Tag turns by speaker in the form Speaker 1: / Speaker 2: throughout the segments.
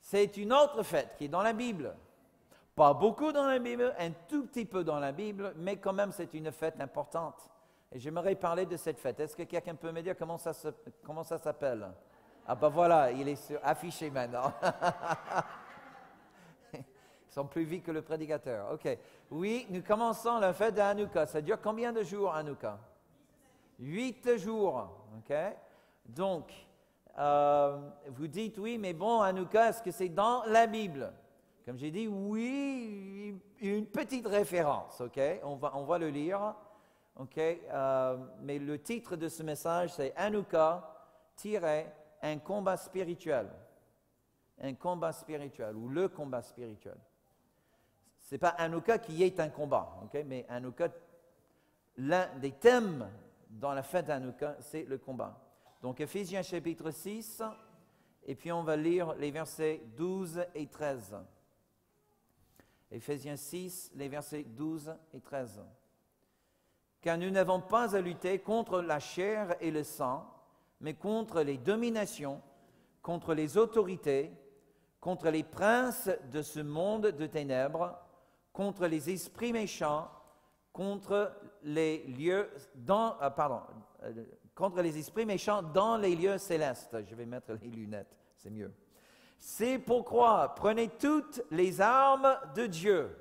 Speaker 1: c'est une autre fête qui est dans la Bible. Pas beaucoup dans la Bible, un tout petit peu dans la Bible, mais quand même c'est une fête importante. Et j'aimerais parler de cette fête. Est-ce que quelqu'un peut me dire comment ça s'appelle? Ah ben voilà, il est affiché maintenant. Ils sont plus vite que le prédicateur. OK. Oui, nous commençons la fête de Hanouka. Ça dure combien de jours, Hanouka? 8 jours. OK. Donc, vous dites oui, mais bon, Hanouka, est-ce que c'est dans la Bible? Comme j'ai dit, oui, une petite référence. OK. On va le lire. OK. Mais le titre de ce message, c'est Hanouka, un combat spirituel. Un combat spirituel, ou le combat spirituel. Ce n'est pas Hanouka qui est un combat, okay? Mais Hanouka, l'un des thèmes dans la fête d'Hanouka, c'est le combat. Donc, Éphésiens chapitre 6, et puis on va lire les versets 12 et 13. Éphésiens 6, les versets 12 et 13. Car nous n'avons pas à lutter contre la chair et le sang, mais contre les dominations, contre les autorités, contre les princes de ce monde de ténèbres, contre les esprits méchants, contre les esprits méchants dans les lieux célestes. Je vais mettre les lunettes, c'est mieux. C'est pourquoi prenez toutes les armes de Dieu,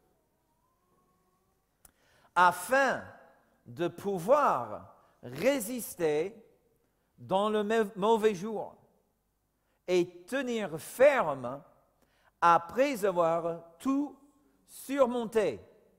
Speaker 1: afin de pouvoir résister dans le mauvais jour et tenir ferme après avoir tout surmonté.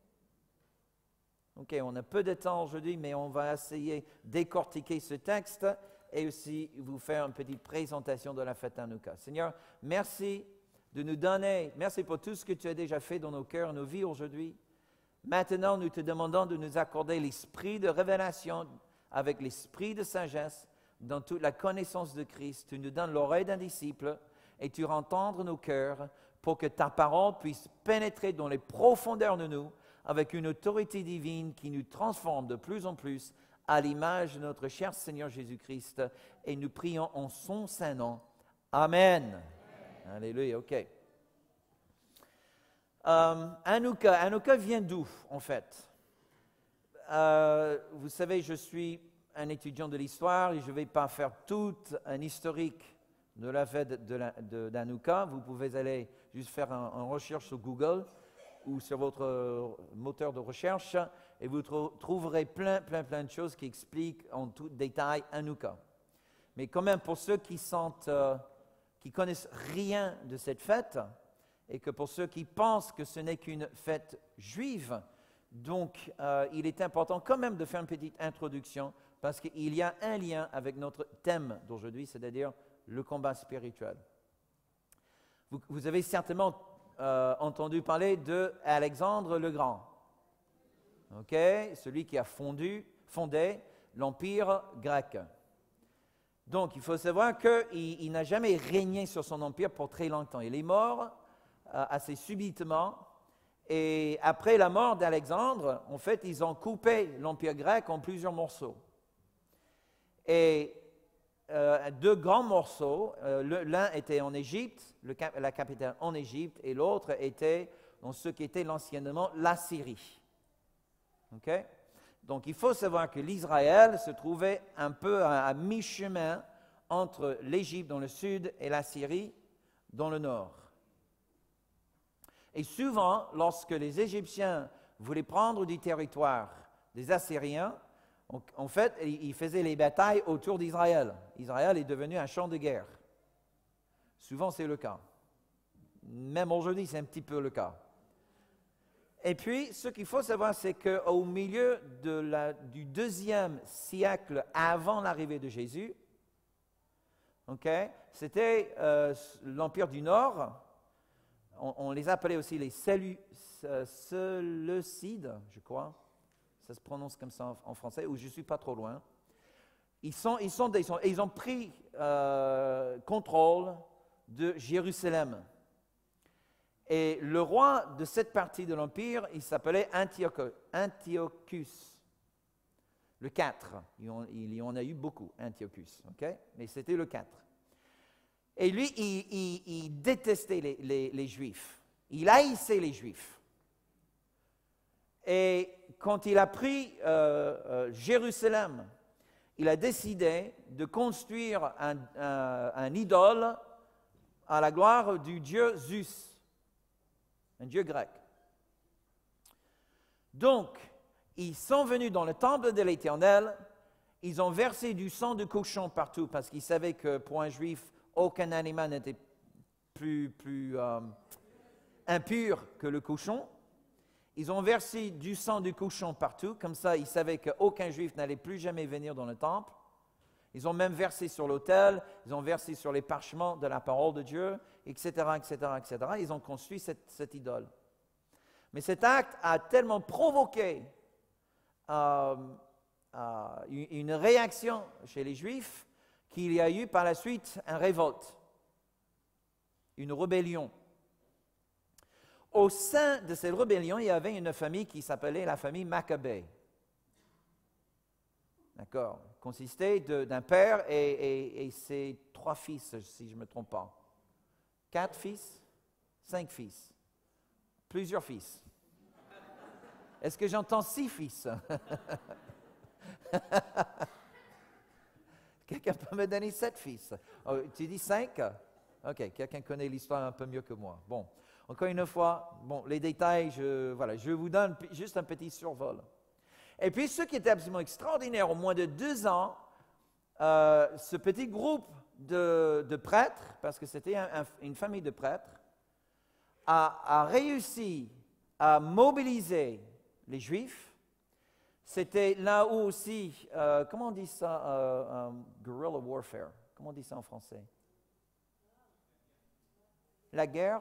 Speaker 1: OK, on a peu de temps aujourd'hui, mais on va essayer de décortiquer ce texte et aussi vous faire une petite présentation de la fête Hanouka. Seigneur, merci de nous donner, merci pour tout ce que tu as déjà fait dans nos cœurs, nos vies aujourd'hui. Maintenant, nous te demandons de nous accorder l'esprit de révélation avec l'esprit de sagesse dans toute la connaissance de Christ. Tu nous donnes l'oreille d'un disciple et tu rends tendre nos cœurs pour que ta parole puisse pénétrer dans les profondeurs de nous avec une autorité divine qui nous transforme de plus en plus à l'image de notre cher Seigneur Jésus-Christ. Et nous prions en son saint nom. Amen. Alléluia, OK. Hanouka vient d'où, en fait? Vous savez, je suis un étudiant de l'histoire et je ne vais pas faire tout un historique de la fête d'Hanouka. Vous pouvez aller juste faire une recherche sur Google ou sur votre moteur de recherche et vous trouverez plein de choses qui expliquent en tout détail Hanouka. Mais quand même, pour ceux qui connaissent rien de cette fête, et que pour ceux qui pensent que ce n'est qu'une fête juive, donc il est important quand même de faire une petite introduction parce qu'il y a un lien avec notre thème d'aujourd'hui, c'est-à-dire le combat spirituel. Vous avez certainement entendu parler d'Alexandre le Grand, celui qui a fondé l'Empire grec. Donc il faut savoir qu'il n'a jamais régné sur son empire pour très longtemps. Il est mort assez subitement. Et après la mort d'Alexandre, en fait, ils ont coupé l'Empire grec en plusieurs morceaux. Et deux grands morceaux, l'un était en Égypte, la capitale en Égypte, et l'autre était dans ce qui était anciennement la Syrie. Okay? Donc il faut savoir que l'Israël se trouvait un peu à mi-chemin entre l'Égypte dans le sud et la Syrie dans le nord. Et souvent, lorsque les Égyptiens voulaient prendre du territoire des Assyriens, en fait, ils faisaient les batailles autour d'Israël. Israël est devenu un champ de guerre. Souvent, c'est le cas. Même aujourd'hui, c'est un petit peu le cas. Et puis, ce qu'il faut savoir, c'est qu'au milieu du 2e siècle avant l'arrivée de Jésus, c'était l'Empire du Nord. On les appelait aussi les Séleucides, je crois. Ça se prononce comme ça en français, ou je ne suis pas trop loin. Ils ont pris contrôle de Jérusalem. Et le roi de cette partie de l'Empire, il s'appelait Antiochus, le 4. Il y en a eu beaucoup, Antiochus, mais c'était le 4. Et lui, il détestait les Juifs. Il haïssait les Juifs. Et quand il a pris Jérusalem, il a décidé de construire un idole à la gloire du dieu Zeus, un dieu grec. Donc, ils sont venus dans le temple de l'Éternel, ils ont versé du sang de cochon partout, parce qu'ils savaient que pour un juif, aucun animal n'était plus impur que le cochon. Ils ont versé du sang de cochon partout, comme ça ils savaient qu'aucun juif n'allait plus jamais venir dans le temple. Ils ont même versé sur l'autel, ils ont versé sur les parchements de la parole de Dieu, etc., etc., etc. Ils ont construit cette idole. Mais cet acte a tellement provoqué une réaction chez les Juifs qu'il y a eu par la suite une révolte, une rébellion. Au sein de cette rébellion, il y avait une famille qui s'appelait la famille Maccabée. D'accord? Consistait d'un père et ses 3 fils, si je ne me trompe pas. 4 fils, 5 fils, plusieurs fils. Est-ce que j'entends 6 fils? Quelqu'un peut me donner 7 fils? Oh, tu dis 5? Ok, quelqu'un connaît l'histoire un peu mieux que moi. Bon, encore une fois, les détails, je vous donne juste un petit survol. Et puis, ce qui était absolument extraordinaire, au moins de 2 ans, ce petit groupe de prêtres, parce que c'était une famille de prêtres, a réussi à mobiliser les Juifs. C'était là où aussi, comment on dit ça, guerrilla warfare, comment on dit ça en français? La guerre?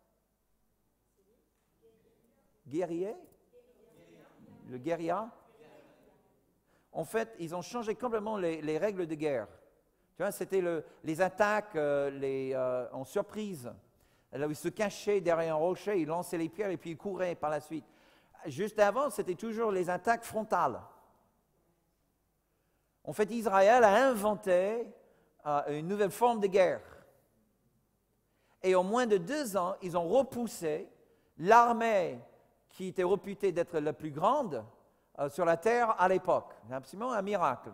Speaker 1: Guerrier? Le guérilla? En fait, ils ont changé complètement les règles de guerre. Tu vois, c'était les attaques en surprise. Là où ils se cachaient derrière un rocher, ils lançaient les pierres et puis ils couraient par la suite. Juste avant, c'était toujours les attaques frontales. En fait, Israël a inventé une nouvelle forme de guerre. Et en moins de 2 ans, ils ont repoussé l'armée qui était réputée d'être la plus grande sur la terre à l'époque. C'est absolument un miracle.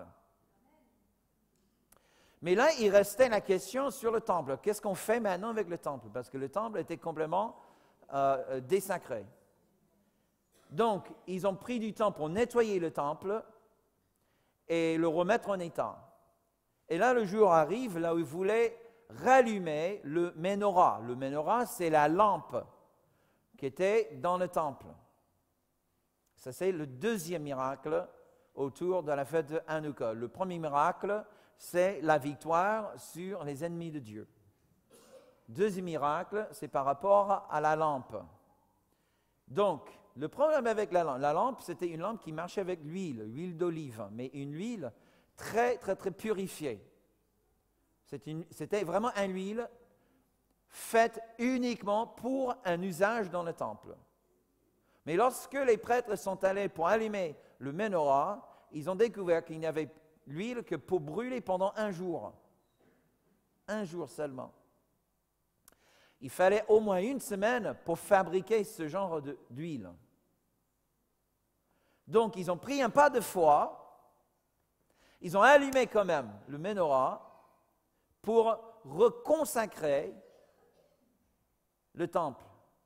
Speaker 1: Mais là, il restait la question sur le temple. Qu'est-ce qu'on fait maintenant avec le temple? Parce que le temple était complètement désacré. Donc, ils ont pris du temps pour nettoyer le temple et le remettre en état. Et là, le jour arrive, là où ils voulaient rallumer le menorah. Le menorah, c'est la lampe qui était dans le temple. Ça, c'est le deuxième miracle autour de la fête de Hanouka. Le premier miracle, c'est la victoire sur les ennemis de Dieu. Deuxième miracle, c'est par rapport à la lampe. Donc, le problème avec la lampe, c'était une lampe qui marchait avec l'huile d'olive, mais une huile très, très, très purifiée. C'était vraiment une huile faite uniquement pour un usage dans le temple. Mais lorsque les prêtres sont allés pour allumer le menorah, ils ont découvert qu'il n'y avait l'huile que pour brûler pendant 1 jour. 1 jour seulement. Il fallait au moins 1 semaine pour fabriquer ce genre d'huile. Donc, ils ont pris un pas de foi, ils ont allumé quand même le menorah pour reconsacrer le temple.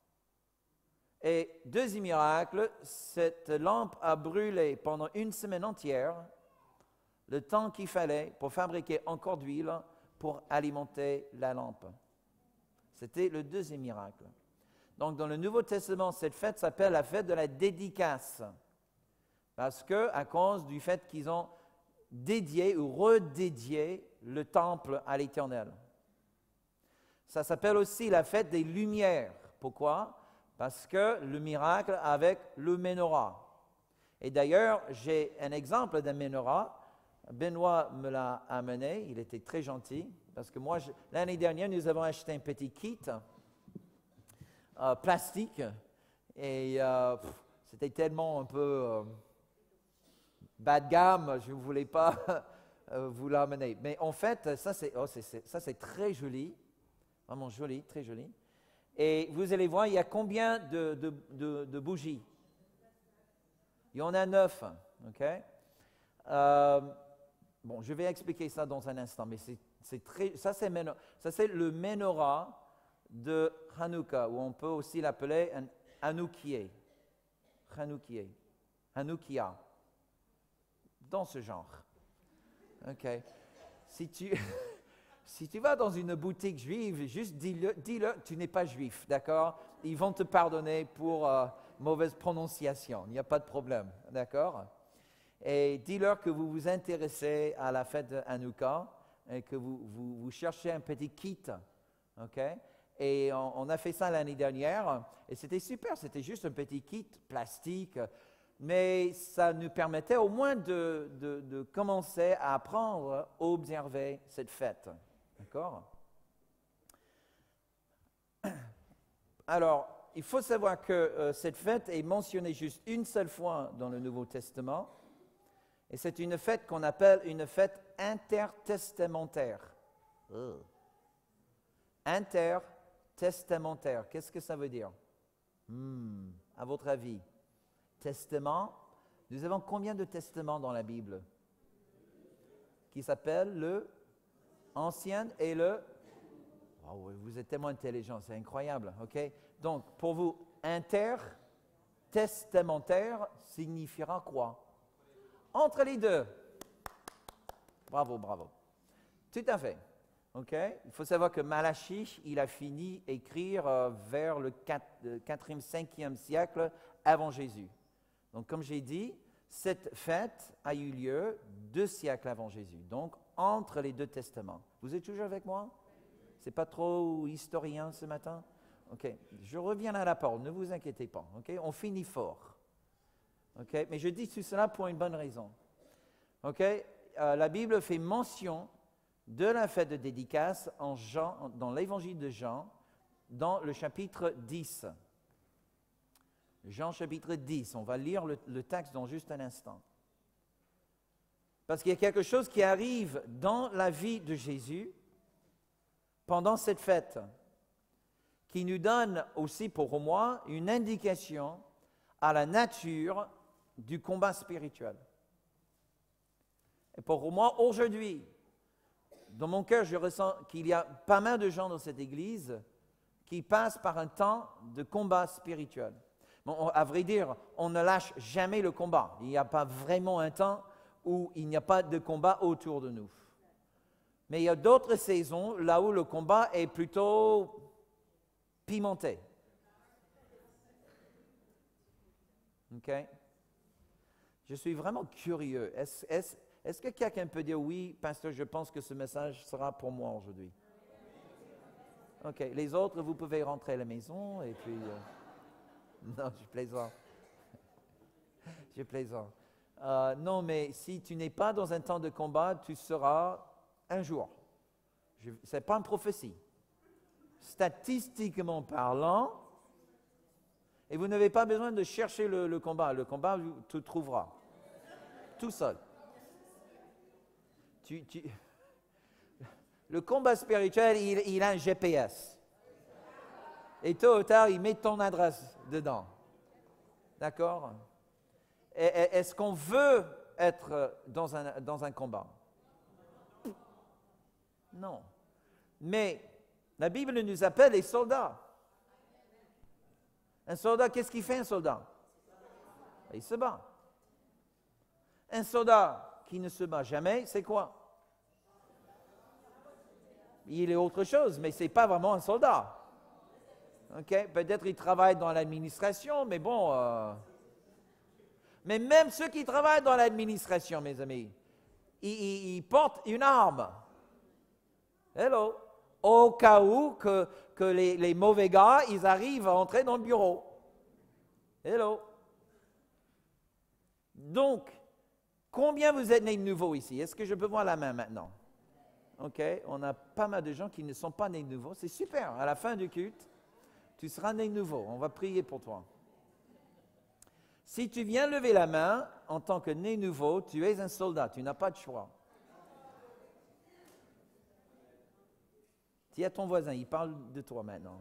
Speaker 1: Et deuxième miracle, cette lampe a brûlé pendant 1 semaine entière, le temps qu'il fallait pour fabriquer encore d'huile pour alimenter la lampe. C'était le deuxième miracle. Donc, dans le Nouveau Testament, cette fête s'appelle la fête de la dédicace. Parce que, à cause du fait qu'ils ont dédié ou redédié le temple à l'Éternel. Ça s'appelle aussi la fête des Lumières. Pourquoi? Parce que le miracle avec le menorah. Et d'ailleurs, j'ai un exemple d'un menorah. Benoît me l'a amené, il était très gentil. Parce que moi, l'année dernière, nous avons acheté un petit kit plastique. Et c'était tellement un peu bas de gamme, je ne voulais pas vous l'amener. Mais en fait, ça c'est très joli, vraiment joli, très joli. Et vous allez voir, il y a combien de bougies? Il y en a 9, ok? Bon, je vais expliquer ça dans un instant, mais ça c'est le menorah de Hanouka, ou on peut aussi l'appeler un Hanoukiah. Hanoukia, dans ce genre. Ok. Si tu vas dans une boutique juive, juste dis-le, tu n'es pas juif, d'accord? Ils vont te pardonner pour mauvaise prononciation, il n'y a pas de problème, d'accord? Et dis-leur que vous vous intéressez à la fête de Hanouka et que vous cherchez un petit kit, ok? Et on a fait ça l'année dernière et c'était super, c'était juste un petit kit plastique, mais ça nous permettait au moins de commencer à apprendre à observer cette fête. D'accord? Alors, il faut savoir que cette fête est mentionnée juste une seule fois dans le Nouveau Testament, et c'est une fête qu'on appelle une fête intertestamentaire. Intertestamentaire, qu'est-ce que ça veut dire? À votre avis? Testament, nous avons combien de testaments dans la Bible? Qui s'appelle le Ancien et le... Oh oui, vous êtes tellement intelligent, c'est incroyable, ok? Donc, pour vous, intertestamentaire signifiera quoi? Entre les deux. Bravo, bravo. Tout à fait. Ok? Il faut savoir que Malachie, il a fini d'écrire vers le 4e, 5e siècle avant Jésus. Donc, comme j'ai dit, cette fête a eu lieu 2 siècles avant Jésus. Donc, entre les 2 testaments. Vous êtes toujours avec moi? C'est pas trop historien ce matin? Ok. Je reviens à la parole, ne vous inquiétez pas. Ok? On finit fort. Ok? Mais je dis tout cela pour une bonne raison. Ok? La Bible fait mention de la fête de dédicace dans l'évangile de Jean, dans le chapitre 10. Jean chapitre 10, on va lire le texte dans juste un instant. Parce qu'il y a quelque chose qui arrive dans la vie de Jésus pendant cette fête, qui nous donne aussi pour moi une indication à la nature du combat spirituel. Et pour moi, aujourd'hui, dans mon cœur, je ressens qu'il y a pas mal de gens dans cette église qui passent par un temps de combat spirituel. Bon, à vrai dire, on ne lâche jamais le combat. Il n'y a pas vraiment un temps où il n'y a pas de combat autour de nous. Mais il y a d'autres saisons là où le combat est plutôt pimenté. OK? Je suis vraiment curieux. Est-ce que quelqu'un peut dire oui, pasteur, je pense que ce message sera pour moi aujourd'hui? OK. Les autres, vous pouvez rentrer à la maison et puis... Non, je plaisante. Je plaisante. Non, mais si tu n'es pas dans un temps de combat, tu seras un jour. Ce n'est pas une prophétie. Statistiquement parlant, et vous n'avez pas besoin de chercher le combat. Le combat, tu le trouveras. Tout seul. Le combat spirituel, il a un GPS. Et tôt ou tard, il met ton adresse dedans. D'accord? Est-ce qu'on veut être dans un combat? Non. Mais la Bible nous appelle les soldats. Un soldat, qu'est-ce qu'il fait un soldat? Il se bat. Un soldat qui ne se bat jamais, c'est quoi? Il est autre chose, mais ce n'est pas vraiment un soldat. Okay? Peut-être il travaille dans l'administration, mais bon... Mais même ceux qui travaillent dans l'administration, mes amis, ils portent une arme. Hello. Au cas où que les mauvais gars, ils arrivent à entrer dans le bureau. Hello. Donc, combien vous êtes nés de nouveau ici? Est-ce que je peux voir la main maintenant? OK. On a pas mal de gens qui ne sont pas nés de nouveau. C'est super. À la fin du culte, tu seras né de nouveau. On va prier pour toi. Si tu viens lever la main en tant que né nouveau, tu es un soldat. Tu n'as pas de choix. Dis à ton voisin, il parle de toi maintenant.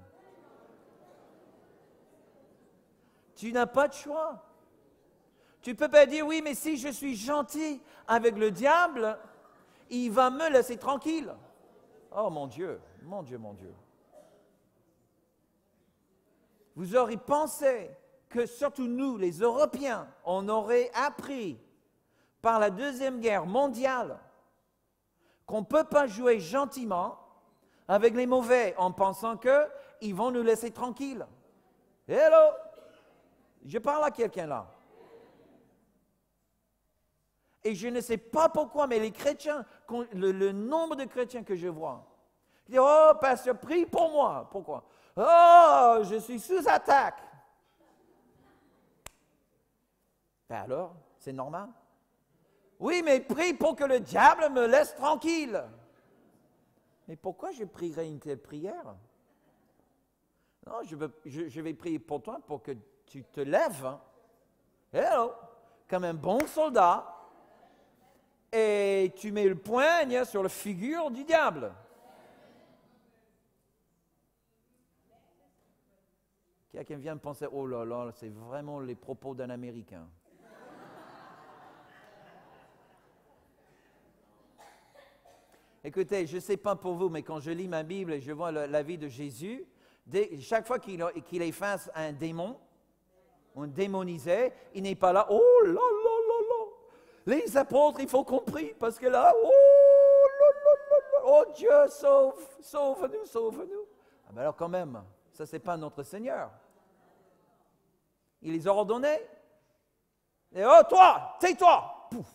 Speaker 1: Tu n'as pas de choix. Tu ne peux pas dire, oui, mais si je suis gentil avec le diable, il va me laisser tranquille. Oh mon Dieu, mon Dieu, mon Dieu. Vous aurez pensé que surtout nous, les Européens, on aurait appris par la Deuxième Guerre mondiale qu'on ne peut pas jouer gentiment avec les mauvais en pensant qu'ils vont nous laisser tranquilles. Hello! Je parle à quelqu'un là. Et je ne sais pas pourquoi, mais les chrétiens, le nombre de chrétiens que je vois, ils disent, oh, pasteur, prie pour moi. Pourquoi? Oh, je suis sous attaque. Ben alors, c'est normal. Oui, mais prie pour que le diable me laisse tranquille. Mais pourquoi je prierais une telle prière? Non, je vais prier pour toi pour que tu te lèves, hein? Hello, comme un bon soldat, et tu mets le poing sur la figure du diable. Quelqu'un vient me penser, oh là là, c'est vraiment les propos d'un Américain. Écoutez, je ne sais pas pour vous, mais quand je lis ma Bible et je vois la vie de Jésus, chaque fois qu'il est face à un démon, un démonisé, il n'est pas là, oh là là là là, les apôtres, il faut qu'on prie, parce que là, oh là là là là, oh Dieu, sauve-nous, sauve-nous. Ah ben alors quand même, ça c'est pas notre Seigneur. Il les a ordonnés. Et oh toi, tais-toi. Pouf.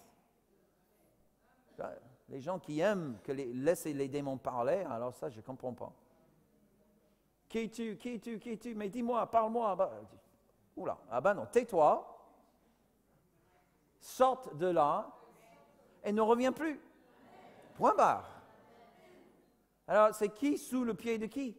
Speaker 1: Les gens qui aiment laisser les démons parler, alors ça, je ne comprends pas. Qui es-tu? Mais dis-moi, parle-moi. Oula, ah ben non, tais-toi, sorte de là et ne reviens plus. Point barre. Alors, c'est qui sous le pied de qui?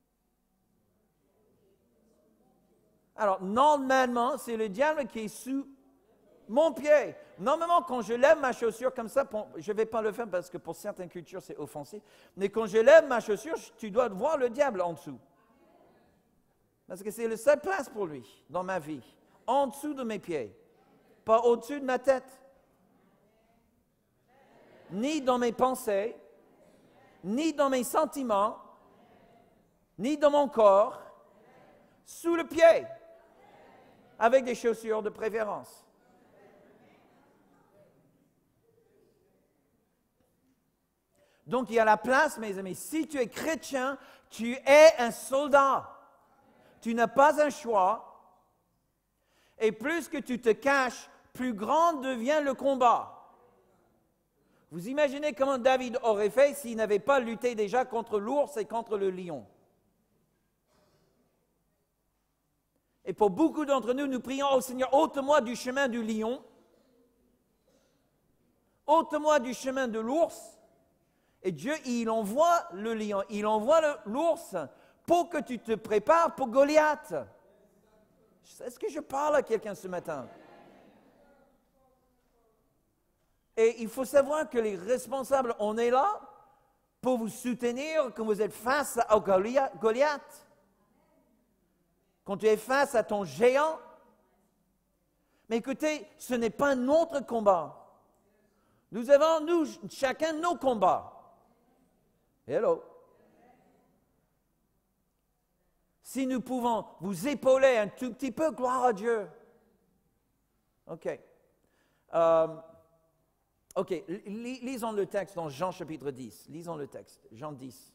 Speaker 1: Alors, normalement, c'est le diable qui est sous mon pied. Normalement, quand je lève ma chaussure comme ça, je ne vais pas le faire parce que pour certaines cultures, c'est offensif. Mais quand je lève ma chaussure, tu dois voir le diable en dessous. Parce que c'est la seule place pour lui dans ma vie. En dessous de mes pieds. Pas au-dessus de ma tête. Ni dans mes pensées, ni dans mes sentiments, ni dans mon corps. Sous le pied. Avec des chaussures de préférence. Donc, il y a la place, mes amis. Si tu es chrétien, tu es un soldat. Tu n'as pas un choix. Et plus que tu te caches, plus grand devient le combat. Vous imaginez comment David aurait fait s'il n'avait pas lutté déjà contre l'ours et contre le lion. Et pour beaucoup d'entre nous, nous prions, oh Seigneur, ôte-moi du chemin du lion. Ôte-moi du chemin de l'ours. Et Dieu, il envoie le lion, il envoie l'ours pour que tu te prépares pour Goliath. Est-ce que je parle à quelqu'un ce matin? Et il faut savoir que les responsables, on est là pour vous soutenir quand vous êtes face à Goliath. Quand tu es face à ton géant. Mais écoutez, ce n'est pas notre combat. Nous avons, chacun nos combats. Hello. Si nous pouvons vous épauler un tout petit peu, gloire à Dieu. OK. OK, lisons le texte dans Jean chapitre 10. Lisons le texte, Jean 10.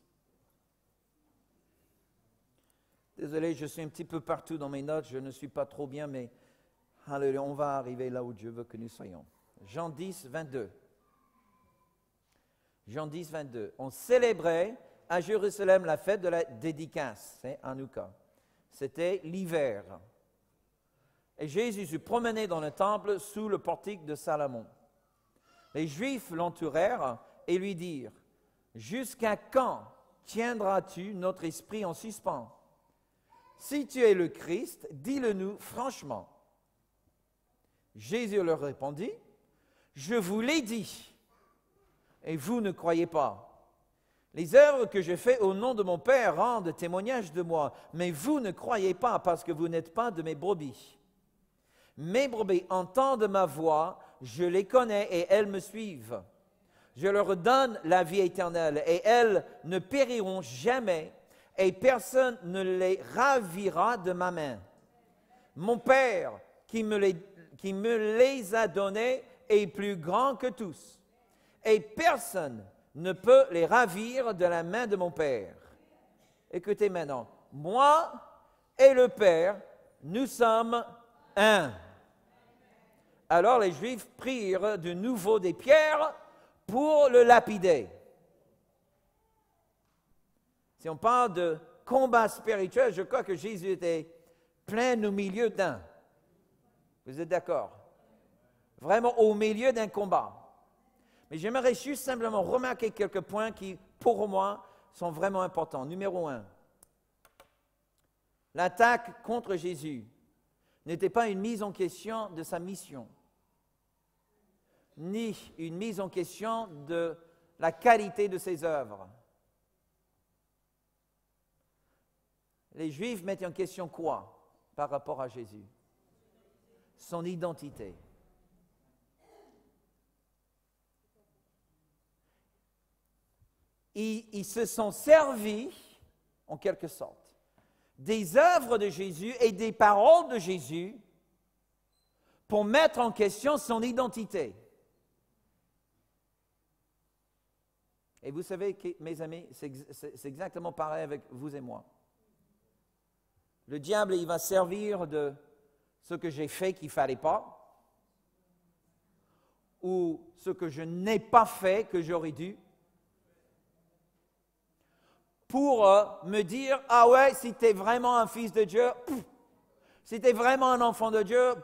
Speaker 1: Désolé, je suis un petit peu partout dans mes notes, je ne suis pas trop bien, mais alléluia, on va arriver là où Dieu veut que nous soyons. Jean 10, 22. Jean 10, 22. On célébrait à Jérusalem la fête de la dédicace, c'est Hanouka. C'était l'hiver. Et Jésus se promenait dans le temple sous le portique de Salomon. Les Juifs l'entourèrent et lui dirent, « Jusqu'à quand tiendras-tu notre esprit en suspens? Si tu es le Christ, dis-le-nous franchement. » Jésus leur répondit, « Je vous l'ai dit, et vous ne croyez pas. Les œuvres que je fais au nom de mon Père rendent témoignage de moi, mais vous ne croyez pas parce que vous n'êtes pas de mes brebis. Mes brebis entendent ma voix, je les connais et elles me suivent. Je leur donne la vie éternelle et elles ne périront jamais et personne ne les ravira de ma main. Mon Père qui me les a donnés est plus grand que tous et personne ne peut les ravir de la main de mon Père. Écoutez maintenant, moi et le Père, nous sommes un. Alors les Juifs prirent de nouveau des pierres pour le lapider. Si on parle de combat spirituel, je crois que Jésus était plein au milieu d'un. Vous êtes d'accord? Vraiment au milieu d'un combat. Mais j'aimerais juste simplement remarquer quelques points qui, pour moi, sont vraiment importants. Numéro 1, l'attaque contre Jésus n'était pas une mise en question de sa mission, ni une mise en question de la qualité de ses œuvres. Les Juifs mettaient en question quoi par rapport à Jésus? Son identité. Ils se sont servis, en quelque sorte, des œuvres de Jésus et des paroles de Jésus pour mettre en question son identité. Et vous savez, mes amis, c'est exactement pareil avec vous et moi. Le diable, il va servir de ce que j'ai fait qu'il ne fallait pas, ou ce que je n'ai pas fait que j'aurais dû, pour me dire, ah ouais, si tu es vraiment un fils de Dieu, si tu es vraiment un enfant de Dieu,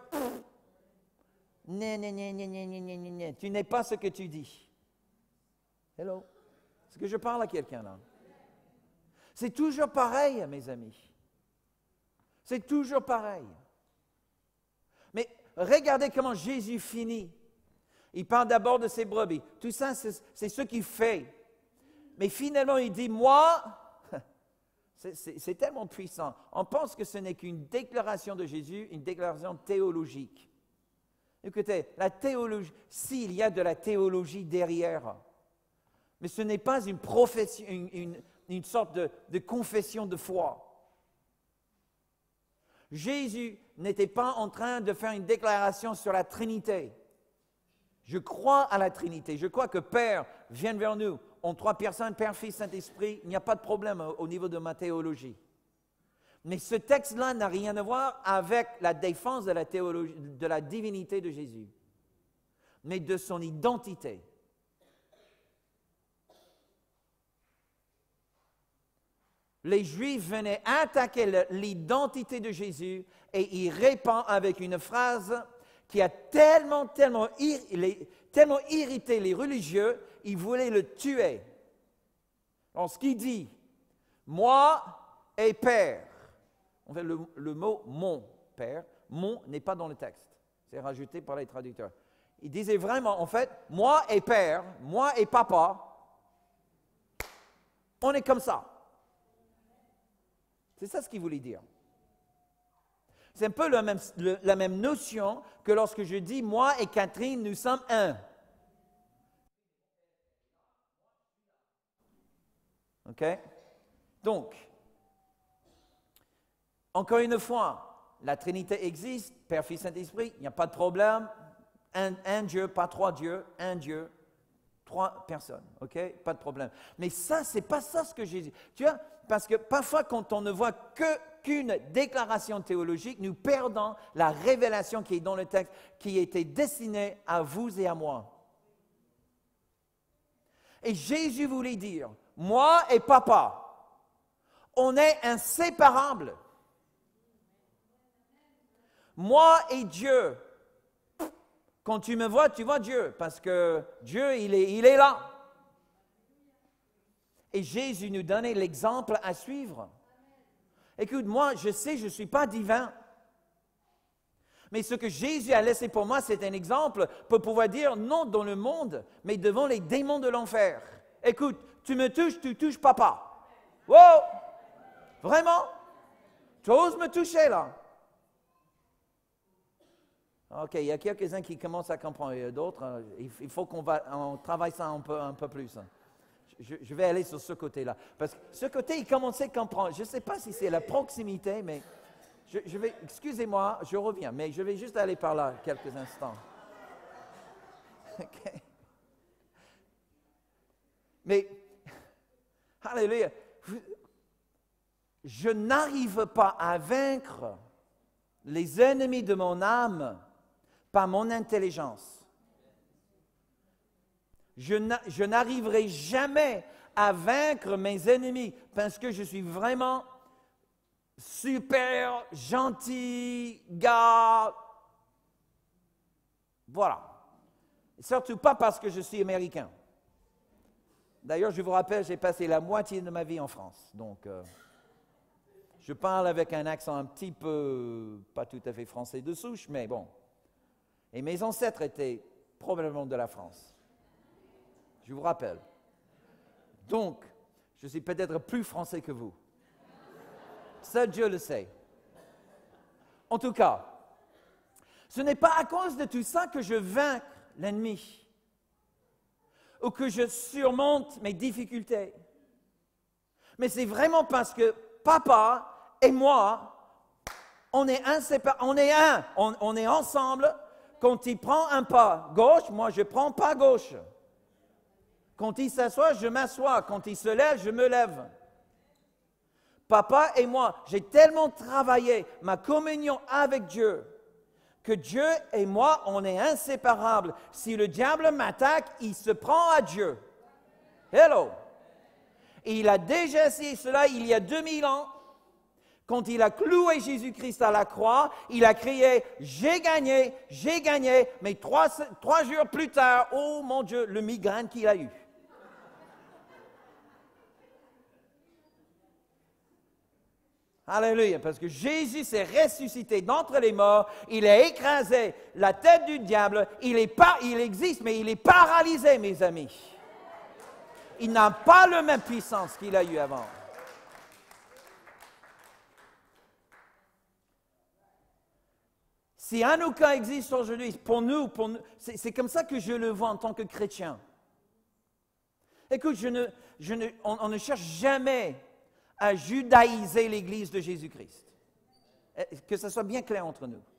Speaker 1: tu n'es pas ce que tu dis. Hello? Est-ce que je parle à quelqu'un là? C'est toujours pareil, mes amis. C'est toujours pareil. Mais regardez comment Jésus finit. Il parle d'abord de ses brebis. Tout ça, c'est ce qu'il fait. Mais finalement, il dit, moi, c'est tellement puissant. On pense que ce n'est qu'une déclaration de Jésus, une déclaration théologique. Écoutez, la théologie, s'il y a de la théologie derrière, mais ce n'est pas une profession, une sorte de confession de foi. Jésus n'était pas en train de faire une déclaration sur la Trinité. Je crois à la Trinité. Je crois que Père vient vers nous en trois personnes, Père, Fils, Saint-Esprit. Il n'y a pas de problème au niveau de ma théologie. Mais ce texte-là n'a rien à voir avec la défense de la théologie, de la divinité de Jésus, mais de son identité. Les Juifs venaient attaquer l'identité de Jésus et il répond avec une phrase qui a tellement irrité les religieux, ils voulaient le tuer. Lorsqu'il dit « Moi et Père », en fait, le mot « mon Père », « mon » n'est pas dans le texte, c'est rajouté par les traducteurs. Il disait vraiment, en fait, « Moi et Père, moi et Papa, on est comme ça ». C'est ça ce qu'il voulait dire. C'est un peu la même notion que lorsque je dis « moi et Catherine, nous sommes un ». OK? Donc, encore une fois, la Trinité existe, Père, Fils, Saint-Esprit, il n'y a pas de problème. Un Dieu, pas trois dieux, un Dieu, trois personnes. OK? Pas de problème. Mais ça, c'est pas ça ce que Jésus... Tu vois, parce que parfois, quand on ne voit qu'une déclaration théologique, nous perdons la révélation qui est dans le texte, qui était destinée à vous et à moi. Et Jésus voulait dire, moi et Papa, on est inséparables. Moi et Dieu, quand tu me vois, tu vois Dieu, parce que Dieu, il est là. Et Jésus nous donnait l'exemple à suivre. Écoute, moi, je sais, je ne suis pas divin. Mais ce que Jésus a laissé pour moi, c'est un exemple pour pouvoir dire non dans le monde, mais devant les démons de l'enfer. Écoute, tu me touches, tu touches papa. Wow! Vraiment? Tu oses me toucher là? OK, il y a quelques-uns qui commencent à comprendre. Il y a d'autres, il faut on travaille ça un peu plus. Je vais aller sur ce côté-là. Parce que ce côté, il commençait à comprendre. Je ne sais pas si c'est la proximité, mais excusez-moi, je reviens, mais je vais juste aller par là quelques instants. OK. Mais, alléluia, je n'arrive pas à vaincre les ennemis de mon âme par mon intelligence. Je n'arriverai jamais à vaincre mes ennemis parce que je suis vraiment super gentil gars. Voilà. Surtout pas parce que je suis américain. D'ailleurs, je vous rappelle, j'ai passé la moitié de ma vie en France. Donc, je parle avec un accent un petit peu, pas tout à fait français de souche, mais bon. Et mes ancêtres étaient probablement de la France. Je vous rappelle. Donc, je suis peut-être plus français que vous. Ça, Dieu le sait. En tout cas, ce n'est pas à cause de tout ça que je vainc l'ennemi ou que je surmonte mes difficultés. Mais c'est vraiment parce que papa et moi, on est inséparables, on est ensemble. Quand il prend un pas gauche, moi je ne prends pas gauche. Quand il s'assoit, je m'assois. Quand il se lève, je me lève. Papa et moi, j'ai tellement travaillé ma communion avec Dieu que Dieu et moi, on est inséparables. Si le diable m'attaque, il se prend à Dieu. Hello! Et il a déjà essayé cela il y a 2000 ans. Quand il a cloué Jésus-Christ à la croix, il a crié « J'ai gagné, j'ai gagné ». Mais trois jours plus tard, oh mon Dieu, le migraine qu'il a eu. Alléluia, parce que Jésus s'est ressuscité d'entre les morts, il a écrasé la tête du diable, il existe, mais il est paralysé, mes amis. Il n'a pas la même puissance qu'il a eu avant. Si Hanouka existe aujourd'hui, pour nous c'est comme ça que je le vois en tant que chrétien. Écoute, on ne cherche jamais à judaïser l'Église de Jésus-Christ. Que ce soit bien clair entre nous.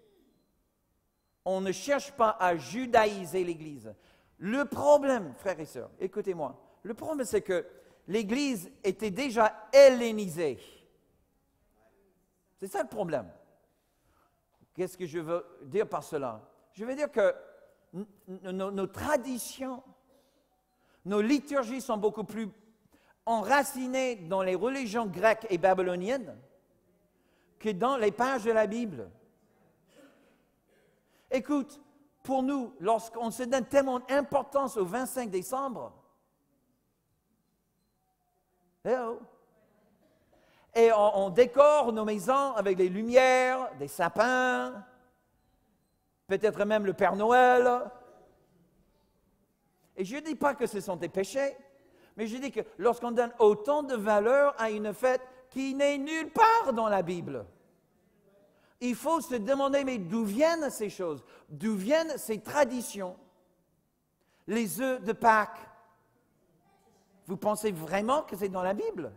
Speaker 1: On ne cherche pas à judaïser l'Église. Le problème, frères et sœurs, écoutez-moi, le problème c'est que l'Église était déjà hellénisée. C'est ça le problème. Qu'est-ce que je veux dire par cela? Je veux dire que nos traditions, nos liturgies sont beaucoup plus enracinées dans les religions grecques et babyloniennes que dans les pages de la Bible. Écoute, pour nous, lorsqu'on se donne tellement d'importance au 25 décembre, et on décore nos maisons avec des lumières, des sapins, peut-être même le Père Noël. Et je ne dis pas que ce sont des péchés, mais je dis que lorsqu'on donne autant de valeur à une fête qui n'est nulle part dans la Bible, il faut se demander, mais d'où viennent ces choses? D'où viennent ces traditions? Les œufs de Pâques. Vous pensez vraiment que c'est dans la Bible?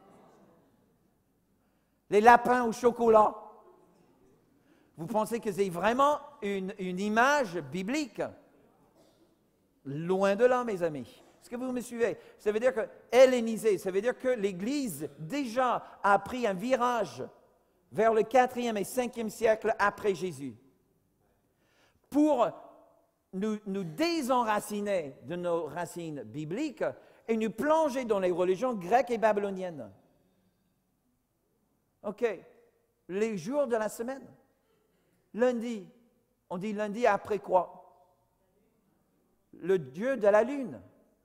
Speaker 1: Les lapins au chocolat. Vous pensez que c'est vraiment une image biblique? Loin de là, mes amis. Est-ce que vous me suivez? Ça veut dire que hellénisé, ça veut dire que l'Église déjà a pris un virage vers le 4e et 5e siècle après Jésus pour nous désenraciner de nos racines bibliques et nous plonger dans les religions grecques et babyloniennes. OK. Les jours de la semaine. Lundi. On dit lundi après quoi? Le dieu de la lune.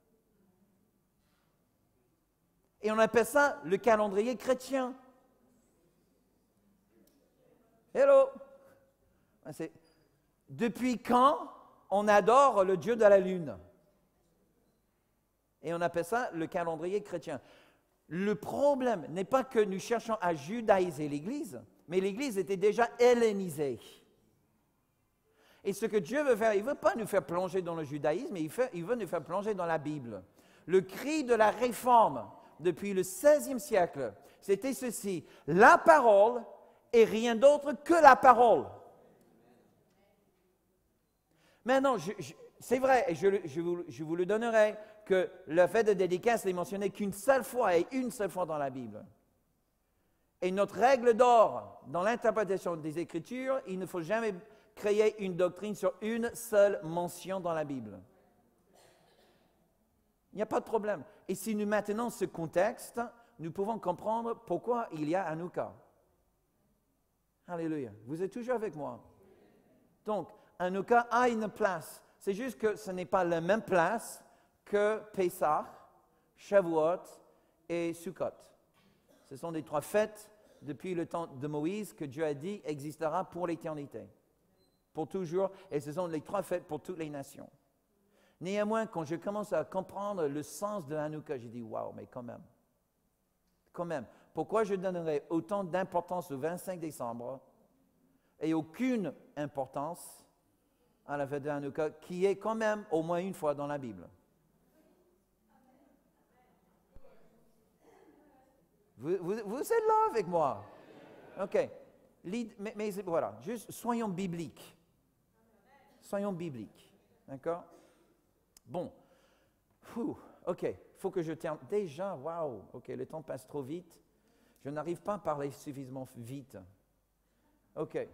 Speaker 1: Et on appelle ça le calendrier chrétien. Hello! Depuis quand on adore le dieu de la lune? Et on appelle ça le calendrier chrétien. Le problème n'est pas que nous cherchons à judaïser l'Église, mais l'Église était déjà hellénisée. Et ce que Dieu veut faire, il ne veut pas nous faire plonger dans le judaïsme, mais il veut nous faire plonger dans la Bible. Le cri de la réforme depuis le XVIe siècle, c'était ceci: la parole et rien d'autre que la parole. Maintenant, c'est vrai, et je vous le donnerai, que le fait de dédicace n'est mentionné qu'une seule fois et une seule fois dans la Bible. Et notre règle d'or dans l'interprétation des Écritures, il ne faut jamais créer une doctrine sur une seule mention dans la Bible. Il n'y a pas de problème. Et si nous maintenons ce contexte, nous pouvons comprendre pourquoi il y a Hanouka. Alléluia. Vous êtes toujours avec moi. Donc, Hanouka a une place. C'est juste que ce n'est pas la même place que Pessah, Shavuot et Sukkot. Ce sont les 3 fêtes depuis le temps de Moïse que Dieu a dit existera pour l'éternité, pour toujours, et ce sont les 3 fêtes pour toutes les nations. Néanmoins, quand je commence à comprendre le sens de Hanouka, j'ai dit, waouh, mais quand même, pourquoi je donnerais autant d'importance au 25 décembre et aucune importance à la fête de Hanouka, qui est quand même au moins une fois dans la Bible? Vous êtes là avec moi? OK. Mais voilà, juste soyons bibliques. Soyons bibliques. D'accord? Bon. OK. Il faut que je termine. Déjà, waouh. OK, le temps passe trop vite. Je n'arrive pas à parler suffisamment vite. OK.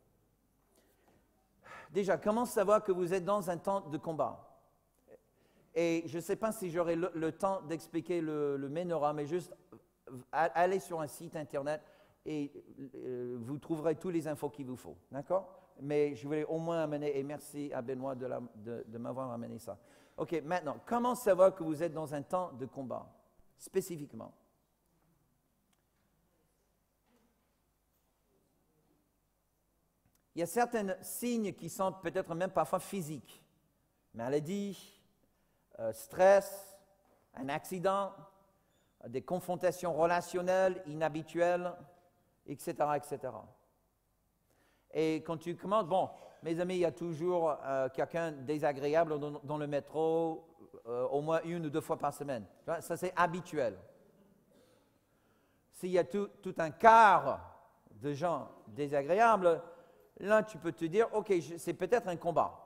Speaker 1: Déjà, comment savoir que vous êtes dans un temps de combat? Et je ne sais pas si j'aurai le temps d'expliquer le menorah, mais juste allez sur un site internet et vous trouverez toutes les infos qu'il vous faut. D'accord? Mais je voulais au moins amener, et merci à Benoît de m'avoir amené ça. OK, maintenant, comment savoir que vous êtes dans un temps de combat, spécifiquement? Il y a certains signes qui sont peut-être même parfois physiques. Maladie, stress, un accident, des confrontations relationnelles inhabituelles, etc., etc. Et quand tu commences, bon, mes amis, il y a toujours quelqu'un de désagréable dans le métro, au moins 1 ou 2 fois par semaine. Ça, c'est habituel. S'il y a tout un quart de gens désagréables, là, tu peux te dire, OK, c'est peut-être un combat.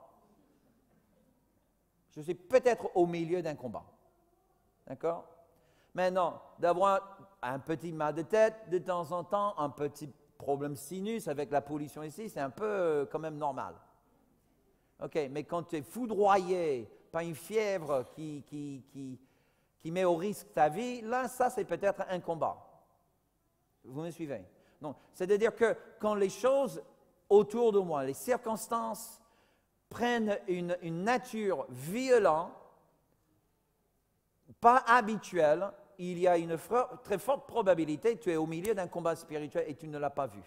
Speaker 1: Je suis peut-être au milieu d'un combat. D'accord? Maintenant, d'avoir un petit mal de tête de temps en temps, un petit problème sinus avec la pollution ici, c'est un peu quand même normal. OK, mais quand tu es foudroyé par une fièvre qui met au risque ta vie, là, ça, c'est peut-être un combat. Vous me suivez? Donc, c'est-à-dire que quand les choses autour de moi, les circonstances prennent une nature violente, pas habituelle, il y a une très forte probabilité que tu es au milieu d'un combat spirituel et tu ne l'as pas vu.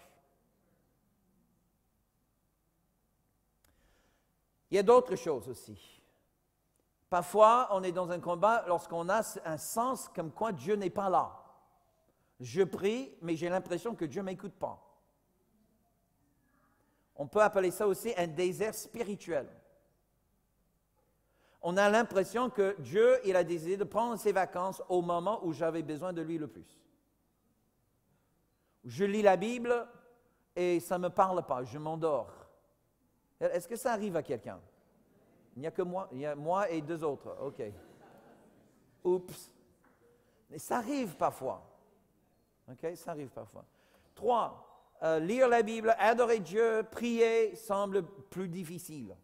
Speaker 1: Il y a d'autres choses aussi. Parfois, on est dans un combat lorsqu'on a un sens comme quoi Dieu n'est pas là. Je prie, mais j'ai l'impression que Dieu ne m'écoute pas. On peut appeler ça aussi un désert spirituel. On a l'impression que Dieu, il a décidé de prendre ses vacances au moment où j'avais besoin de lui le plus. Je lis la Bible et ça ne me parle pas, je m'endors. Est-ce que ça arrive à quelqu'un? Il n'y a que moi, il y a moi et 2 autres. OK. Oups. Mais ça arrive parfois. OK, ça arrive parfois. 3, lire la Bible, adorer Dieu, prier semble plus difficile.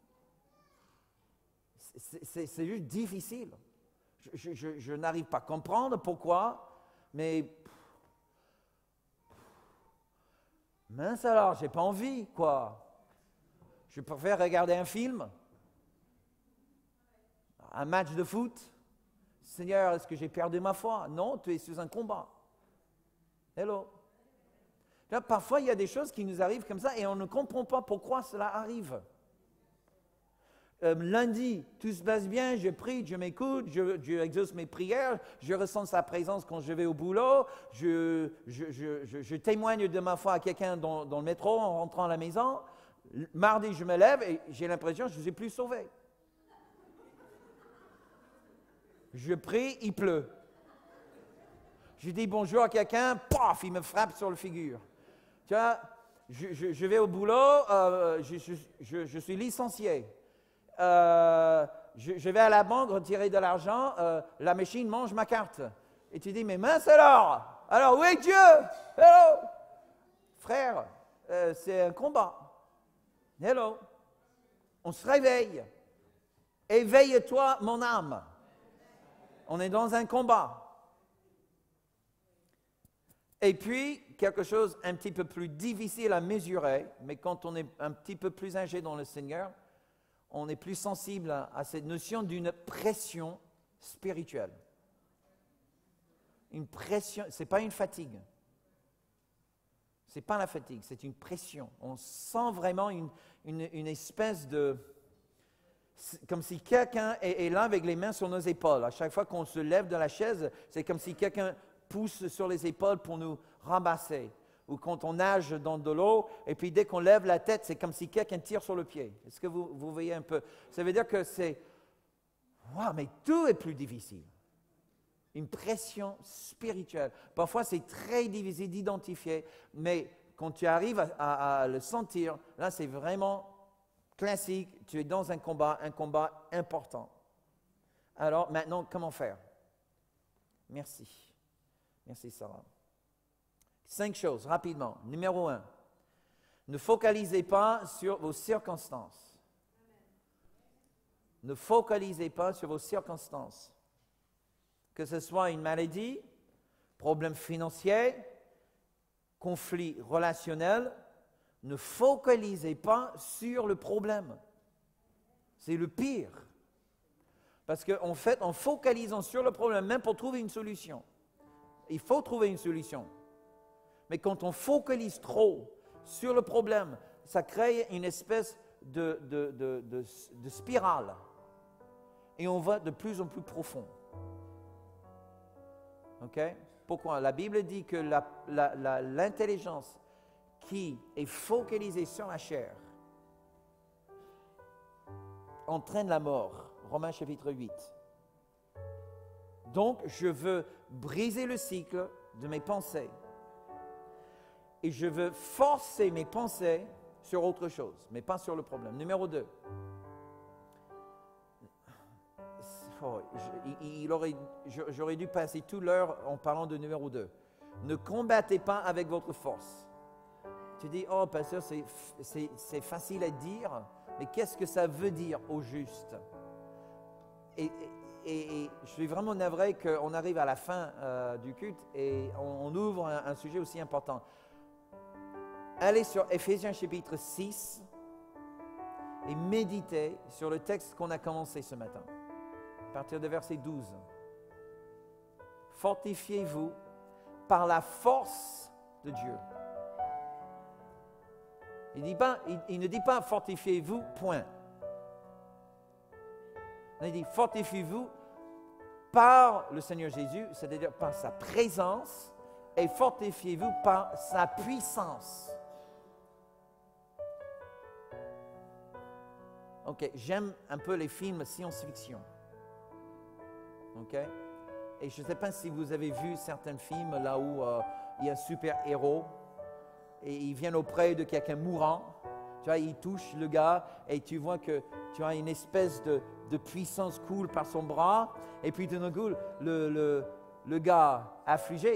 Speaker 1: C'est juste difficile. Je n'arrive pas à comprendre pourquoi, mais mince alors, j'ai pas envie, quoi. Je préfère regarder un film, un match de foot. Seigneur, est-ce que j'ai perdu ma foi? Non, tu es sous un combat. Hello. Là, parfois, il y a des choses qui nous arrivent comme ça et on ne comprend pas pourquoi cela arrive. lundi, tout se passe bien, je prie, je m'écoute, je exauce mes prières, je ressens sa présence quand je vais au boulot, je témoigne de ma foi à quelqu'un dans le métro en rentrant à la maison. Mardi, je me lève et j'ai l'impression que je ne suis plus sauvé. Je prie, il pleut. Je dis bonjour à quelqu'un, paf, il me frappe sur la figure. Tu vois, je vais au boulot, je suis licencié. Je vais à la banque retirer de l'argent, la machine mange ma carte. Et tu dis, mais mince alors où est Dieu? Hello! Frère, c'est un combat. Hello! On se réveille. Éveille-toi, mon âme. On est dans un combat. Et puis, quelque chose un petit peu plus difficile à mesurer, mais quand on est un petit peu plus âgé dans le Seigneur, on est plus sensible à cette notion d'une pression spirituelle. Une pression, ce n'est pas une fatigue. Ce n'est pas la fatigue, c'est une pression. On sent vraiment une espèce de... Comme si quelqu'un est là avec les mains sur nos épaules. À chaque fois qu'on se lève de la chaise, c'est comme si quelqu'un pousse sur les épaules pour nous ramasser. Ou quand on nage dans de l'eau, et puis dès qu'on lève la tête, c'est comme si quelqu'un tire sur le pied. Est-ce que vous voyez un peu? Ça veut dire que c'est... Wow, mais tout est plus difficile. Une pression spirituelle. Parfois, c'est très difficile d'identifier, mais quand tu arrives à le sentir, là, c'est vraiment classique. Tu es dans un combat important. Alors, maintenant, comment faire? Merci. Merci, Sarah. 5 choses, rapidement. Numéro 1, ne focalisez pas sur vos circonstances. Ne focalisez pas sur vos circonstances. Que ce soit une maladie, problème financier, conflit relationnel, ne focalisez pas sur le problème. C'est le pire. Parce qu'en fait, en focalisant sur le problème, même pour trouver une solution, il faut trouver une solution. Mais quand on focalise trop sur le problème, ça crée une espèce de spirale. Et on va de plus en plus profond. OK? Pourquoi? La Bible dit que l'intelligence qui est focalisée sur la chair entraîne la mort. Romains chapitre 8. Donc, je veux briser le cycle de mes pensées. Et je veux forcer mes pensées sur autre chose, mais pas sur le problème. Numéro 2. J'aurais dû passer toute l'heure en parlant de numéro 2. Ne combattez pas avec votre force. Tu dis, oh, pasteur, c'est facile à dire, mais qu'est-ce que ça veut dire au juste? Et je suis vraiment navré qu'on arrive à la fin du culte et on ouvre un sujet aussi important. Allez sur Éphésiens chapitre 6 et méditez sur le texte qu'on a commencé ce matin, à partir de verset 12. Fortifiez-vous par la force de Dieu. Il ne dit pas fortifiez-vous, point. Il dit fortifiez-vous par le Seigneur Jésus, c'est-à-dire par sa présence, et fortifiez-vous par sa puissance. OK, j'aime un peu les films science-fiction. OK? Et je ne sais pas si vous avez vu certains films là où il y a un super-héros et ils viennent auprès de quelqu'un mourant. Tu vois, il touche le gars et tu vois que tu as une espèce de puissance coule par son bras. Et puis tout d'un coup, le gars affligé,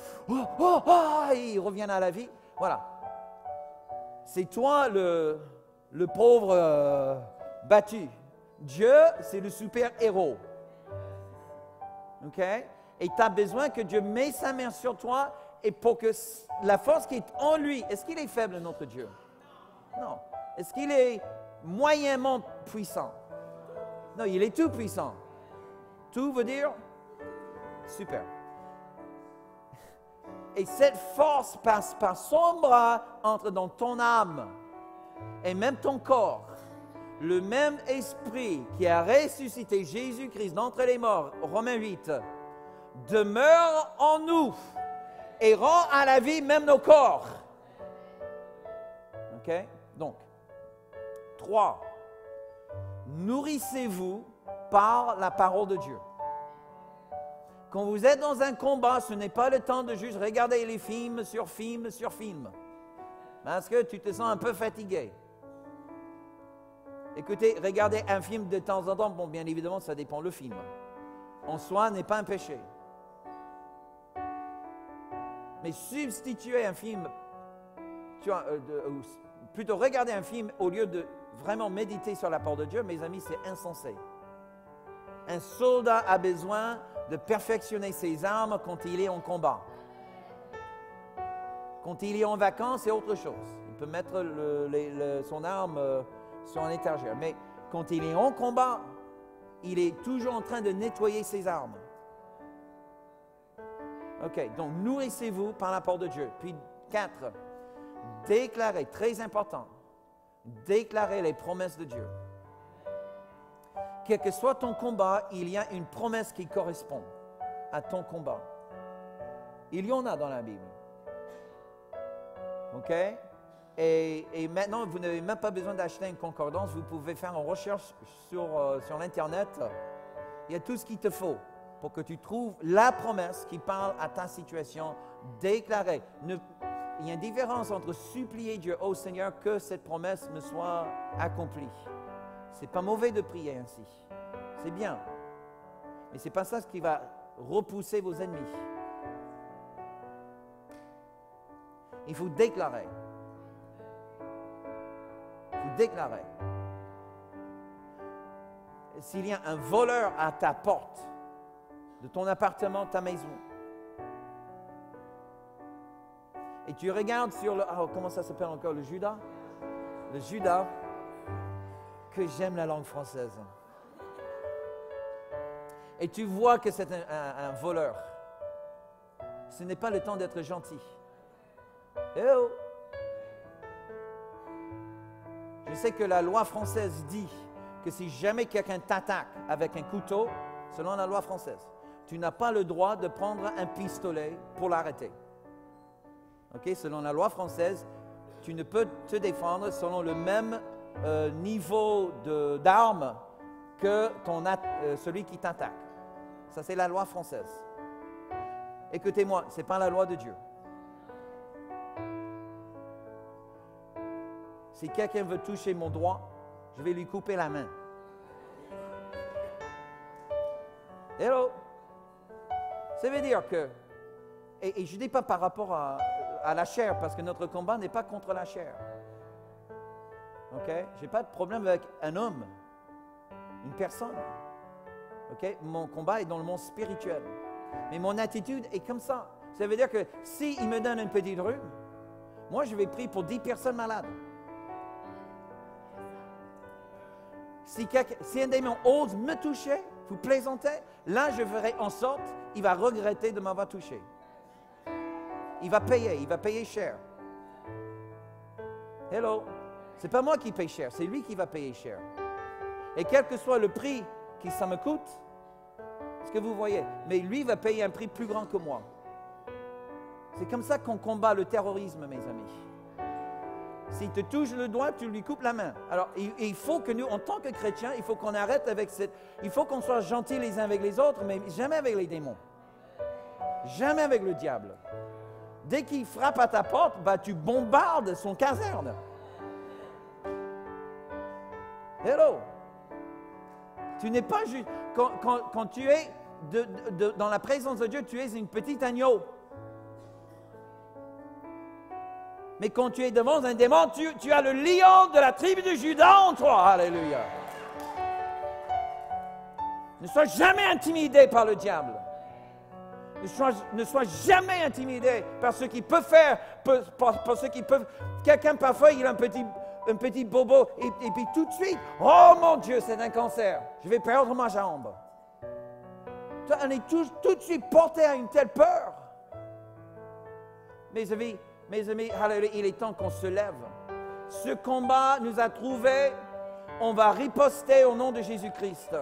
Speaker 1: il revient à la vie. Voilà. C'est toi le pauvre battu. Dieu, c'est le super-héros. OK? Et tu as besoin que Dieu mette sa main sur toi et pour que la force qui est en lui, est-ce qu'il est faible, notre Dieu? Non. Est-ce qu'il est moyennement puissant? Non, il est tout puissant. Tout veut dire super. Et cette force passe par son bras, entre dans ton âme et même ton corps. le même esprit qui a ressuscité Jésus-Christ d'entre les morts, Romains 8, demeure en nous et rend à la vie même nos corps. OK? Donc, 3. Nourrissez-vous par la parole de Dieu. Quand vous êtes dans un combat, ce n'est pas le temps de juste regarder les films sur film sur film. Parce que tu te sens un peu fatigué. Écoutez, regarder un film de temps en temps, bon, bien évidemment, ça dépend le film. En soi, n'est pas un péché. Mais substituer un film, plutôt regarder un film au lieu de vraiment méditer sur la parole de Dieu, mes amis, c'est insensé. Un soldat a besoin de perfectionner ses armes quand il est en combat. Quand il est en vacances, c'est autre chose. Il peut mettre son arme sur un étagère. Mais quand il est en combat, il est toujours en train de nettoyer ses armes. OK, donc nourrissez-vous par la parole de Dieu. Puis 4, déclarez, très important, déclarez les promesses de Dieu. Quel que soit ton combat, il y a une promesse qui correspond à ton combat. Il y en a dans la Bible. OK? Et maintenant, vous n'avez même pas besoin d'acheter une concordance. Vous pouvez faire une recherche sur l'Internet. Il y a tout ce qu'il te faut pour que tu trouves la promesse qui parle à ta situation. Déclarer. Il y a une différence entre supplier Dieu, oh Seigneur, que cette promesse me soit accomplie. Ce n'est pas mauvais de prier ainsi. C'est bien. Mais ce n'est pas ça ce qui va repousser vos ennemis. Il faut déclarer. Il faut déclarer. S'il y a un voleur à ta porte, de ton appartement, ta maison, et tu regardes sur le... comment ça s'appelle encore? Le Judas? Le Judas, que j'aime la langue française. Et tu vois que c'est un voleur. Ce n'est pas le temps d'être gentil. Eh oh! Je sais que la loi française dit que si jamais quelqu'un t'attaque avec un couteau, selon la loi française, tu n'as pas le droit de prendre un pistolet pour l'arrêter. Okay? Selon la loi française, tu ne peux te défendre selon le même niveau d'armes que celui qui t'attaque. Ça, c'est la loi française. Écoutez-moi, ce n'est pas la loi de Dieu. Si quelqu'un veut toucher mon doigt, je vais lui couper la main. Hello! Ça veut dire que, et je ne dis pas par rapport à la chair, parce que notre combat n'est pas contre la chair. OK? Je n'ai pas de problème avec un homme, une personne. OK? Mon combat est dans le monde spirituel. Mais mon attitude est comme ça. Ça veut dire que s'il me donne une petite rhume, moi je vais prier pour 10 personnes malades. Si un démon ose me toucher, vous plaisantez, là je ferai en sorte qu'il va regretter de m'avoir touché. Il va payer cher. Hello? Ce n'est pas moi qui paye cher, c'est lui qui va payer cher. Et quel que soit le prix que ça me coûte, ce que vous voyez, mais lui va payer un prix plus grand que moi. C'est comme ça qu'on combat le terrorisme, mes amis. S'il te touche le doigt, tu lui coupes la main. Alors, il faut que nous, en tant que chrétiens, il faut qu'on arrête avec cette... Il faut qu'on soit gentils les uns avec les autres, mais jamais avec les démons. Jamais avec le diable. Dès qu'il frappe à ta porte, tu bombardes son caserne. Hello! Tu n'es pas juste... Quand tu es dans la présence de Dieu, tu es une petite agneau. Mais quand tu es devant un démon, tu as le lion de la tribu de Juda en toi. Alléluia. Ne sois jamais intimidé par le diable. Ne sois jamais intimidé par ce qu'il peut faire, par ce qu'il peut... Quelqu'un, parfois, il a un petit bobo, et puis tout de suite, oh mon Dieu, c'est un cancer. Je vais perdre ma jambe. On est tout de suite porté à une telle peur. Mes amis, alléluia, il est temps qu'on se lève. Ce combat nous a trouvés on va riposter au nom de Jésus-Christ.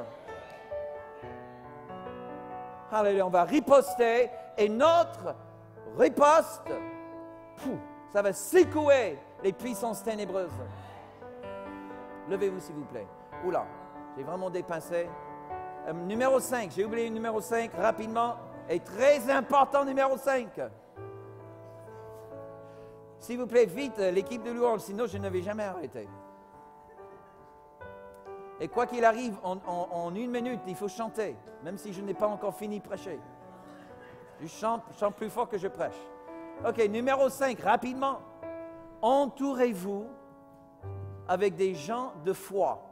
Speaker 1: Alléluia, on va riposter et notre riposte, ça va secouer les puissances ténébreuses. Levez-vous s'il vous plaît. Oula, j'ai vraiment dépassé. Numéro 5, j'ai oublié le numéro 5 rapidement. Et très important, numéro 5. S'il vous plaît, vite, l'équipe de louange, sinon je ne vais jamais arrêter. Et quoi qu'il arrive, en 1 minute, il faut chanter, même si je n'ai pas encore fini de prêcher. Je chante plus fort que je prêche. Ok, numéro 5, rapidement. Entourez-vous avec des gens de foi.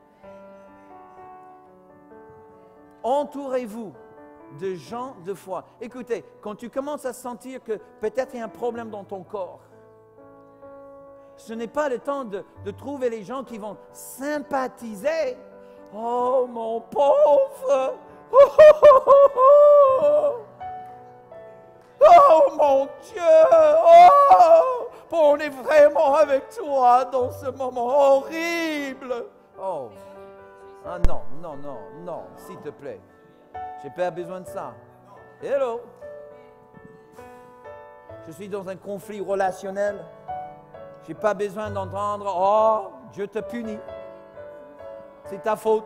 Speaker 1: Entourez-vous de gens de foi. Écoutez, quand tu commences à sentir que peut-être il y a un problème dans ton corps, ce n'est pas le temps de trouver les gens qui vont sympathiser. Oh, mon pauvre! Oh, mon Dieu! Oh! On est vraiment avec toi dans ce moment horrible! Oh! Ah non, non, non, non, s'il te plaît. J'ai pas besoin de ça. Hello! Je suis dans un conflit relationnel. Je n'ai pas besoin d'entendre « Oh, Dieu te punit. C'est ta faute. »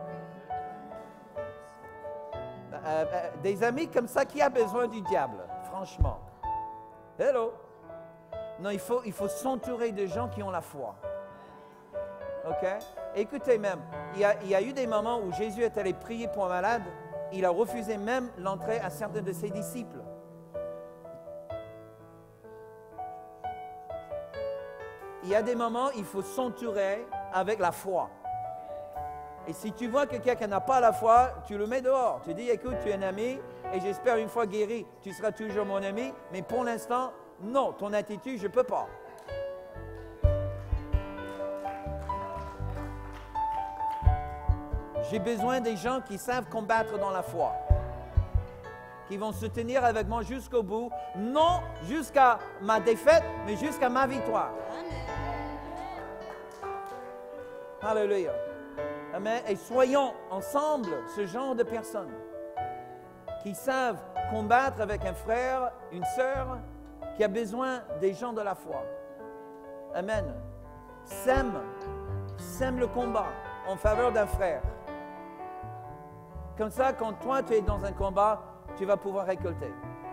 Speaker 1: Des amis comme ça, qui a besoin du diable? Franchement. Hello! Non, il faut s'entourer de gens qui ont la foi. OK? Écoutez même, il y a eu des moments où Jésus est allé prier pour un malade. Il a refusé même l'entrée à certains de ses disciples. Il y a des moments où il faut s'entourer avec la foi. Et si tu vois que quelqu'un n'a pas la foi, tu le mets dehors. Tu dis, écoute, tu es un ami et j'espère une fois guéri, tu seras toujours mon ami. Mais pour l'instant, non, ton attitude, je ne peux pas. J'ai besoin des gens qui savent combattre dans la foi, qui vont se tenir avec moi jusqu'au bout, non jusqu'à ma défaite, mais jusqu'à ma victoire. Alléluia. Amen. Et soyons ensemble ce genre de personnes qui savent combattre avec un frère, une sœur, qui a besoin des gens de la foi. Amen. Sème le combat en faveur d'un frère. Comme ça, quand toi, tu es dans un combat, tu vas pouvoir récolter.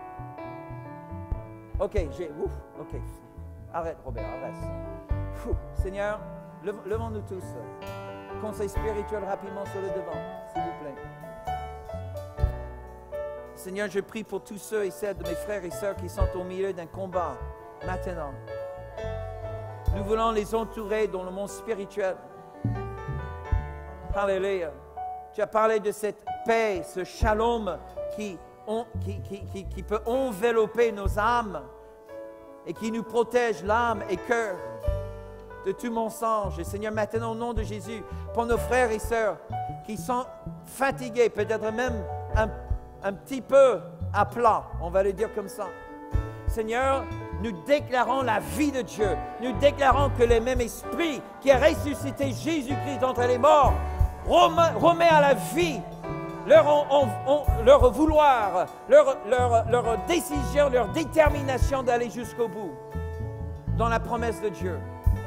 Speaker 1: OK, OK. Arrête, Robert, arrête. Seigneur, levons-nous tous. Conseil spirituel rapidement sur le devant, s'il vous plaît. Seigneur, je prie pour tous ceux et celles de mes frères et sœurs qui sont au milieu d'un combat maintenant. Nous voulons les entourer dans le monde spirituel. Alléluia. Tu as parlé de cette paix, ce shalom qui peut envelopper nos âmes et qui nous protège l'âme et cœur de tout mensonge. Et Seigneur, maintenant au nom de Jésus, pour nos frères et sœurs qui sont fatigués, peut-être même un petit peu à plat, on va le dire comme ça. Seigneur, nous déclarons la vie de Dieu. Nous déclarons que le même esprit qui a ressuscité Jésus-Christ d'entre les morts remet à la vie leur vouloir, leur décision, leur détermination d'aller jusqu'au bout dans la promesse de Dieu.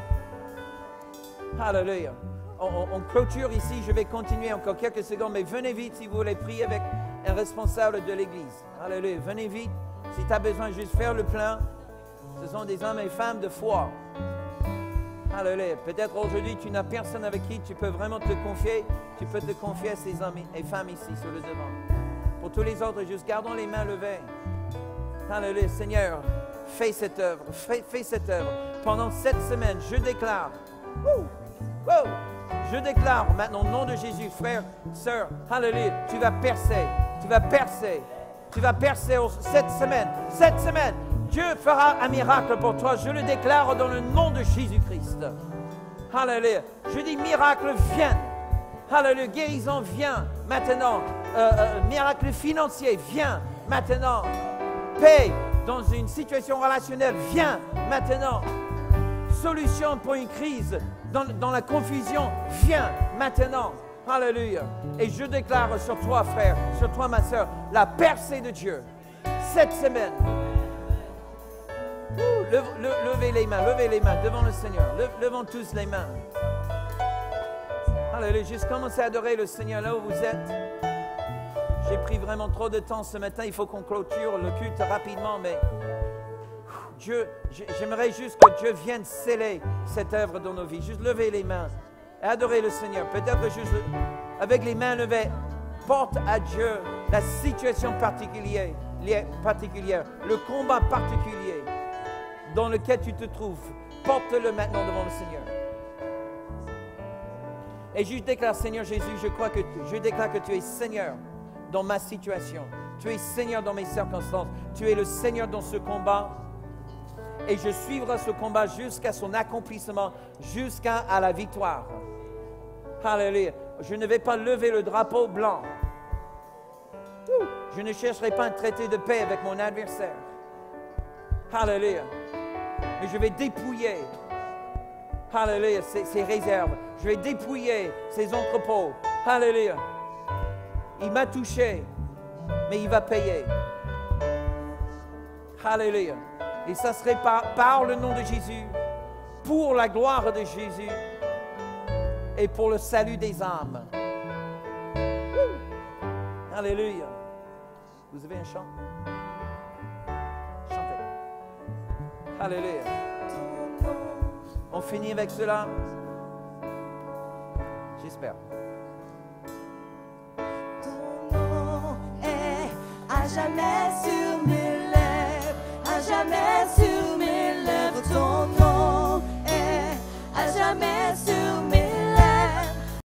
Speaker 1: Alléluia. On clôture ici, je vais continuer encore quelques secondes, mais venez vite si vous voulez prier avec un responsable de l'Église. Alléluia. Venez vite. Si tu as besoin de juste faire le plein, ce sont des hommes et femmes de foi. Alléluia. Peut-être aujourd'hui, tu n'as personne avec qui tu peux vraiment te confier. Tu peux te confier à ces hommes et femmes ici sur le devant. Pour tous les autres, juste gardons les mains levées. Alléluia. Seigneur, fais cette œuvre. Fais cette œuvre. Pendant cette semaine, je déclare. Je déclare maintenant au nom de Jésus, frère, sœur, alléluia, tu vas percer. Tu vas percer. Tu vas percer cette semaine. Cette semaine. Dieu fera un miracle pour toi. Je le déclare dans le nom de Jésus-Christ. Alléluia. Je dis miracle, viens. Alléluia. Guérison, viens maintenant. Miracle financier, viens maintenant. Paix dans une situation relationnelle, viens maintenant. Solution pour une crise dans la confusion, viens maintenant. Alléluia. Et je déclare sur toi, frère, sur toi, ma soeur, la percée de Dieu. Cette semaine. Levez les mains devant le Seigneur. Levons tous les mains. Alléluia. Juste commencez à adorer le Seigneur là où vous êtes. J'ai pris vraiment trop de temps ce matin. Il faut qu'on clôture le culte rapidement, mais Dieu, j'aimerais juste que Dieu vienne sceller cette œuvre dans nos vies. Juste levez les mains et adorez le Seigneur. Peut-être juste avec les mains levées, porte à Dieu la situation particulière, le combat particulier dans lequel tu te trouves. Porte-le maintenant devant le Seigneur. Et je déclare, Seigneur Jésus, je déclare que tu es Seigneur dans ma situation. Tu es Seigneur dans mes circonstances. Tu es le Seigneur dans ce combat. Et je suivrai ce combat jusqu'à son accomplissement, jusqu'à la victoire. Alléluia. Je ne vais pas lever le drapeau blanc. Je ne chercherai pas un traité de paix avec mon adversaire. Alléluia. Mais je vais dépouiller, alléluia, ses réserves. Je vais dépouiller ses entrepôts. Alléluia. Il m'a touché, mais il va payer. Alléluia. Et ça serait par le nom de Jésus, pour la gloire de Jésus et pour le salut des âmes. Alléluia. Vous avez un chant? Chantez. Alléluia. On finit avec cela? J'espère.
Speaker 2: Ton nom est à jamais